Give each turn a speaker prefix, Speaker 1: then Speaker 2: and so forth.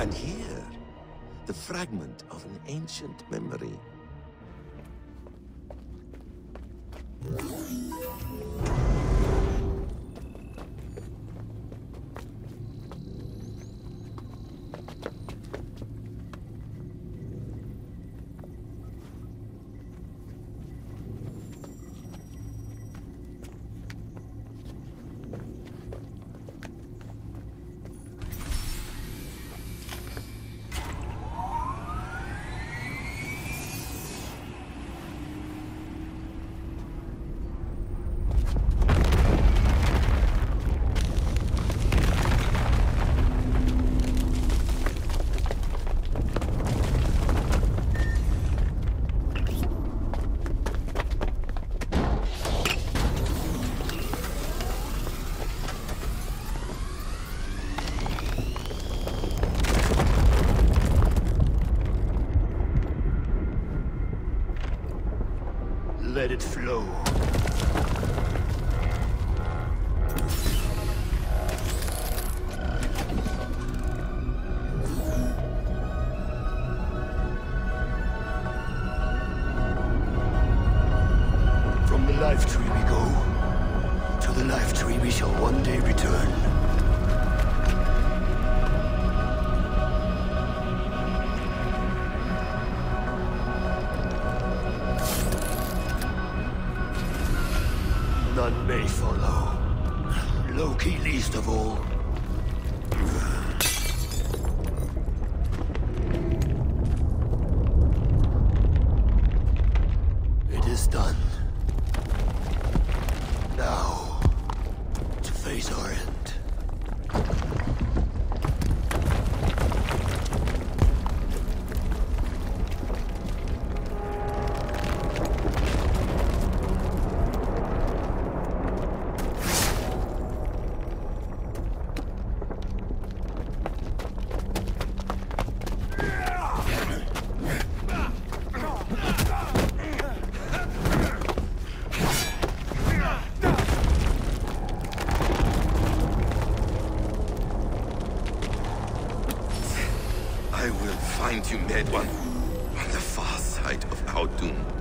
Speaker 1: And here, the fragment of an ancient memory.
Speaker 2: Let it flow. From the life tree we go. To the life tree we shall one day return. None may follow. Loki least of all. It is done. Now, to face our end.
Speaker 1: I will find you, Dead One, on the far side of our doom.